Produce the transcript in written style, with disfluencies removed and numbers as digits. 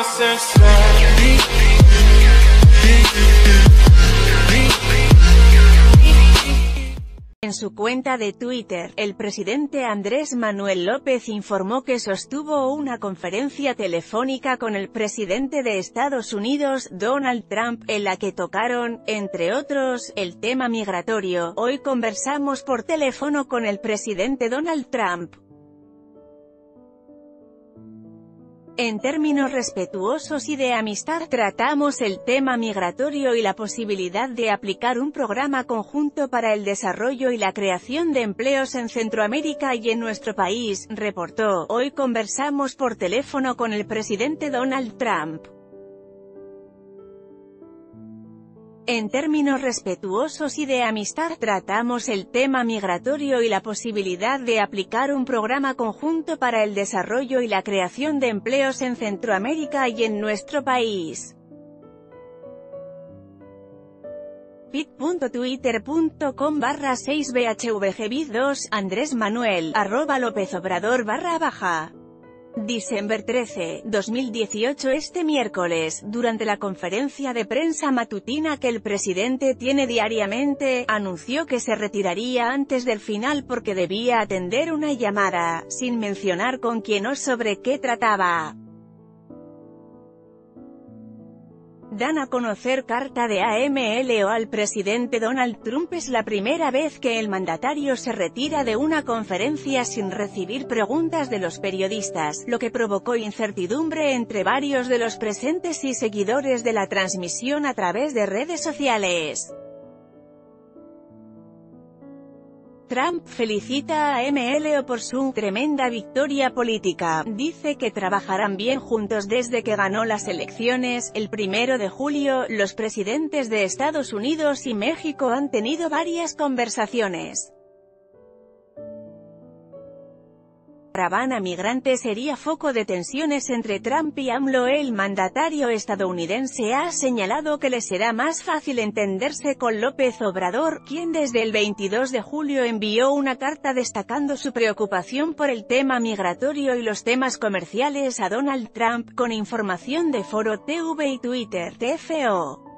En su cuenta de Twitter, el presidente Andrés Manuel López informó que sostuvo una conferencia telefónica con el presidente de Estados Unidos, Donald Trump, en la que tocaron, entre otros, el tema migratorio. Hoy conversamos por teléfono con el presidente Donald Trump. En términos respetuosos y de amistad, tratamos el tema migratorio y la posibilidad de aplicar un programa conjunto para el desarrollo y la creación de empleos en Centroamérica y en nuestro país, reportó. Hoy conversamos por teléfono con el presidente Donald Trump. En términos respetuosos y de amistad, tratamos el tema migratorio y la posibilidad de aplicar un programa conjunto para el desarrollo y la creación de empleos en Centroamérica y en nuestro país. pit.twitter.com/6bhvgvid2, Andrés Manuel, @LópezObrador _. Diciembre 13, 2018. Este miércoles, durante la conferencia de prensa matutina que el presidente tiene diariamente, anunció que se retiraría antes del final porque debía atender una llamada, sin mencionar con quién o sobre qué trataba. Dan a conocer carta de AMLO al presidente Donald Trump. Es la primera vez que el mandatario se retira de una conferencia sin recibir preguntas de los periodistas, lo que provocó incertidumbre entre varios de los presentes y seguidores de la transmisión a través de redes sociales. Trump felicita a AMLO por su tremenda victoria política. Dice que trabajarán bien juntos desde que ganó las elecciones. El 1 de julio, los presidentes de Estados Unidos y México han tenido varias conversaciones. La caravana migrante sería foco de tensiones entre Trump y AMLO. El mandatario estadounidense ha señalado que le será más fácil entenderse con López Obrador, quien desde el 22 de julio envió una carta destacando su preocupación por el tema migratorio y los temas comerciales a Donald Trump, con información de Foro TV y Twitter TFO.